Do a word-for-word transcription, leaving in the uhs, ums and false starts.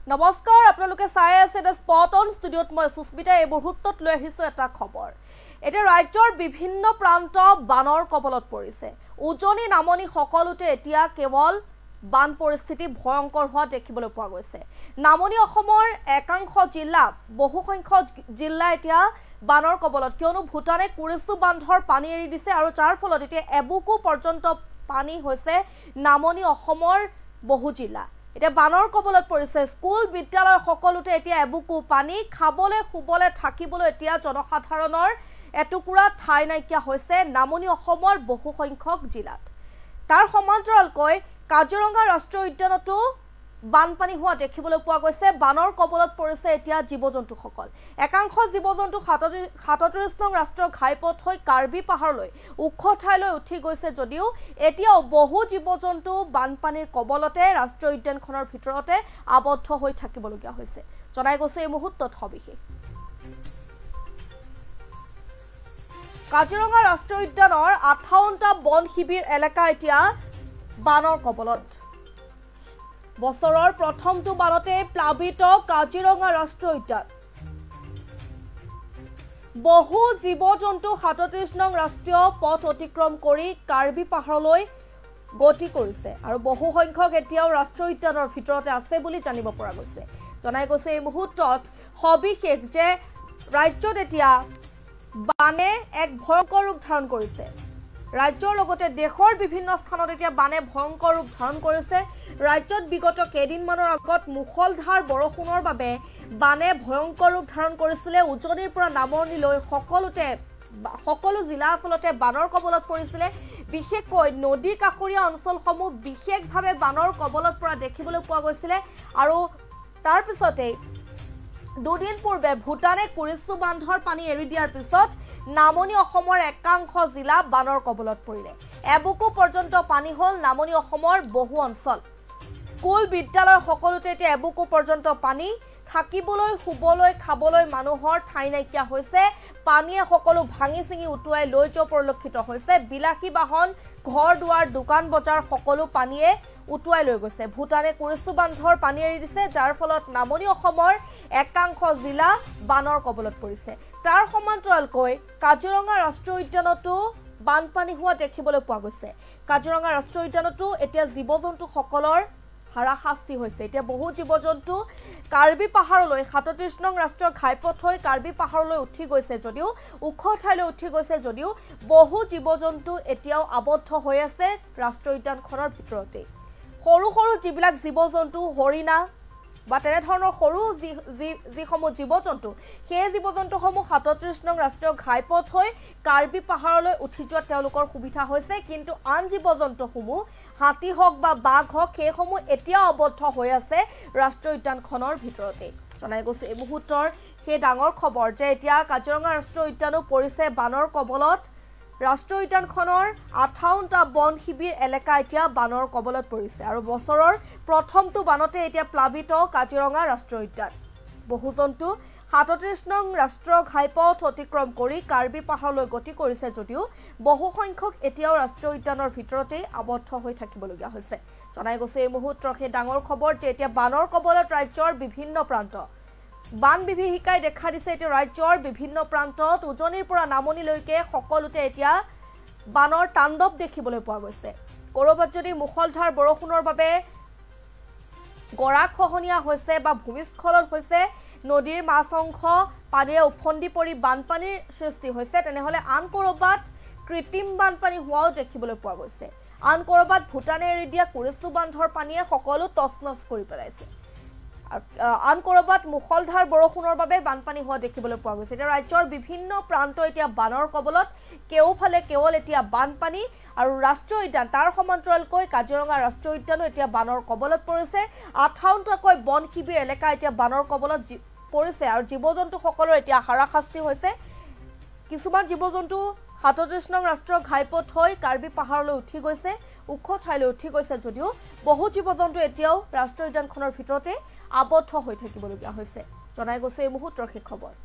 নমস্কাৰ আপোনালোকে চাই আছে দা স্পট অন ষ্টুডিঅত মই সুস্মিতা এই মুহূৰ্তত লৈ আহিছো এটা খবৰ এটা ৰাজ্যৰ বিভিন্ন প্ৰান্ত বানৰ কবলত পৰিছে উজনি নামনি সকলোতে এতিয়া কেৱল বান পৰিস্থিতি ভয়ংকৰ হোৱা দেখিবলৈ পোৱা গৈছে নামনি অসমৰ একাংশ জিলা বহু সংখ্যক জিলা এতিয়া বানৰ কবলত কিয়নো ভুটানে কুৰিসু বান্ধৰ পানী এৰি দিছে আৰু যাৰ ফলত এতিয়া এবুকু পৰ্যন্ত পানী হৈছে নামনি অসমৰ বহু জিলা এটা বানৰ কবলত পৰিছে স্কুল বিদ্যালয় সকলোতে এতিয়া এবুকু পানী খাবলে খুবলে থাকিবলৈ এতিয়া জনসাধাৰণৰ এটুকুৰা ঠাই নাইকিয়া হৈছে নামনি অসমৰ বহু সংখ্যক জিলাত তাৰ সমান্তৰালকৈ কাজিৰঙা ৰাষ্ট্ৰীয় উদ্যানতো বানপানী হোৱা দেখিবলৈ পোৱা গৈছে বানৰ কবলত পৰিছে এতিয়া জীৱ-জন্তুসকল একাংশ জীৱ-জন্তু সাতত্ৰিশ নং ৰাষ্ট্ৰীয় ঘাইপথ হৈ কাৰ্বি পাহাৰলৈ ওখ ঠাইলৈ উঠি গৈছে যদিও এতিয়াও বহু জীৱ-জন্তু বানপানীৰ কবলতে ৰাষ্ট্ৰীয় উদ্যানখনৰ ভিতৰতে আবদ্ধ হৈ থাকিবলগীয়া হৈছে জনাই গৈছে এই মুহূৰ্তত সবিশেষ কাজিৰঙা ৰাষ্ট্ৰীয় উদ্যানৰ আঠাৱন্নটা বন শিবিৰ এলেকা এতিয়া বানৰ কবলত বছৰৰ প্ৰথমটো বানতে প্লাবিত কাজিৰঙা ৰাষ্ট্ৰীয় উদ্যান বহু জীৱ-জন্তু সাতত্ৰিশ নং ৰাষ্ট্ৰীয় পথ অতিক্ৰম কৰি কাৰ্বি পাহাৰলৈ গতি কৰিছে আৰু বহু সংখ্যক এতিয়াও ৰাষ্ট্ৰীয় উদ্যানৰ ভিতৰতে আছে বুলি জানিব পৰা গৈছে জনাই গৈছে এই মুহূৰ্তত সবিশেষ যে ৰাজ্যত এতিয়া বানে এক ভয়ংকৰ ৰূপ ধাৰণ কৰিছে ৰাজ্যৰ লগতে দেশৰ বিভিন্ন স্থানত এতিয়া বানে ভয়ংকৰ ৰূপ ধাৰণ কৰিছে ৰাজ্যত বিগত কেইদিনমানৰ আগত মুখলধাৰ বৰষুণৰ বাবে বানে ভয়ংকৰ ৰূপ ধাৰণ কৰিছিলে উজনিৰ পৰা নামনিলৈ সকলোতে সকলো জিলা আচলতে বানৰ কবলত পৰিছিলে বিশেষকৈ নদী কাষৰীয়া অঞ্চলসমূহ বিশেষভাৱে বানৰ কবলত পৰা দেখিবলৈ পোৱা গৈছিলে আৰু তাৰ পিছতে দুদিন পূৰ্বে ভুটানে কুৰিসু বান্ধৰ পানী এৰি দিয়াৰ পিছত নামনি অসমৰ একাংশ জিলা বানৰ কবলত পৰিলে এবুকু পৰ্যন্ত পানী হল নামনি অসমৰ বহু অঞ্চল স্কুল বিদ্যালয় সকলোতে এতিয়া এবুকু পৰ্যন্ত পানী থাকিবলৈ শুবলৈ খাবলৈ মানুহৰ ঠাই নাইকিয়া হৈছে পানীয়ে সকলো ভাঙি চিঙি উটুৱাই লৈ যোৱা পৰিলক্ষিত হৈছে বিলাসী বাহন ঘৰ দুৱাৰ দোকান বজাৰ সকলো পানীয়ে উটুৱাই লৈ গৈছে ভুটানে কুৰিসু বান্ধৰ পানী এৰি দিছে যাৰ ফলত নামনি অসমৰ একাংশ জিলা বানৰ কবলত পৰিছে তাৰ সমান্তৰালকৈ কাজিৰঙা ৰাষ্ট্ৰীয় উদ্যানতো বানপানী হোৱা দেখিবলৈ পোৱা গৈছে কাজিৰঙা ৰাষ্ট্ৰীয় উদ্যানতো এতিয়া জীৱ-জন্তু সকলৰ হাৰাশাস্তি হৈছে এতিয়া বহু জীৱ-জন্তু কাৰ্বি পাহাৰলৈ সাতত্ৰিশ নং ৰাষ্ট্ৰীয় ঘাইপথ হৈ কাৰ্বি পাহাৰলৈ উঠি গৈছে যদিও ওখ ঠাইলৈ উঠি গৈছে যদিও বহু জীৱ-জন্তু এতিয়াও আবদ্ধ হৈ আছে ৰাষ্ট্ৰীয় উদ্যানখনৰ ভিতৰতে সৰু সৰু যিবিলাক জীৱ-জন্তু হৰিণা বা তেনে ধৰণৰ সৰু যিসমূহ জীৱ-জন্তু সেই জীৱ-জন্তুসমূহ সাতত্ৰিশ নং ৰাষ্ট্ৰীয় ঘাইপথ হৈ কাৰ্বি পাহাৰলৈ উঠি যোৱা তেওঁলোকৰ সুবিধা হৈছে কিন্তু আন জীৱ-জন্তুসমূহ হাতী হওক বা বাঘ হওক সেইসমূহ এতিয়াও আবদ্ধ হৈ আছে ৰাষ্ট্ৰীয় উদ্যানখনৰ ভিতৰতে জনাই গৈছে এই মুহূৰ্তৰ সেই ডাঙৰ খবৰ যে এতিয়া কাজিৰঙা ৰাষ্ট্ৰীয় উদ্যানো পৰিছে বানৰ কবলত ৰাষ্ট্ৰীয় উদ্যানখনৰ আঠাৱন্নটা বন শিবিৰ এলেকা এতিয়া বানৰ কবলত পৰিছে আৰু বছৰৰ প্ৰথমটো বানতে এতিয়া প্লাবিত কাজিৰঙা ৰাষ্ট্ৰীয় উদ্যান বহু জন্তু সাতত্ৰিশ নং ৰাষ্ট্ৰীয় ঘাইপথ অতিক্ৰম কৰি কাৰ্বি পাহাৰলৈ গতি কৰিছে যদিও বহু সংখ্যক এতিয়াও ৰাষ্ট্ৰীয় উদ্যানৰ ভিতৰতে আবদ্ধ হৈ থাকিবলগীয়া হৈছে জনাই গৈছে এই মুহূৰ্তৰ সেই ডাঙৰ খবৰ যে এতিয়া বানৰ কবলত ৰাজ্যৰ বিভিন্ন প্ৰান্ত বান বিভীষিকাই দেখা দিছে এতিয়া ৰাজ্যৰ বিভিন্ন প্ৰান্তত উজনিৰ পৰা নামনিলৈকে সকলোতে এতিয়া বানৰ তাণ্ডৱ দেখিবলৈ পোৱা গৈছে কৰবাত যদি মুখলধাৰ বৰষুণৰ বাবে গৰাখহনীয়া হৈছে বা ভূমিস্খলন হৈছে নদীৰ মাছ অংশ পানীৰে উফন্দি পৰি বানপানীৰ সৃষ্টি হৈছে তেনেহলে আন কৰবাত কৃত্ৰিম বানপানী হোৱাও দেখিবলৈ পোৱা গৈছে আন কৰবাত ভুটানে এৰি দিয়া কুৰিসু বান্ধৰ পানীয়ে সকলো তছনছ কৰি পেলাইছে আন কৰবাত মুখলধাৰ বৰষুণৰ বাবে বানপানী হোৱা দেখিবলৈ পোৱা গৈছে এতিয়া ৰাজ্যৰ বিভিন্ন প্ৰান্ত এতিয়া বানৰ কবলত কেওফালে কেৱল এতিয়া বানপানী আৰু ৰাষ্ট্ৰীয় উদ্যান তাৰ সমান্তৰালকৈ কাজিৰঙা ৰাষ্ট্ৰীয় উদ্যানো এতিয়া বানৰ কবলত পৰিছে আঠাৱন্নটাকৈ বন শিবিৰ এলেকা এতিয়া বানৰ কবলত পৰিছে আৰু জীৱ-জন্তু সকলৰ এতিয়া হাৰাশাস্তি হৈছে কিছুমান জীৱ-জন্তু সাতত্ৰিশ নং ৰাষ্ট্ৰীয় ঘাইপথ হৈ কাৰ্বি পাহাৰলৈ উঠি গৈছে ওখ ঠাইলৈ উঠি গৈছে যদিও বহু জীৱ-জন্তু এতিয়াও ৰাষ্ট্ৰীয় উদ্যানখনৰ ভিতৰতে আবদ্ধ হৈ থাকিবলগীয়া হৈছে জনাই গৈছে এই মুহূৰ্তৰ সেই খবৰ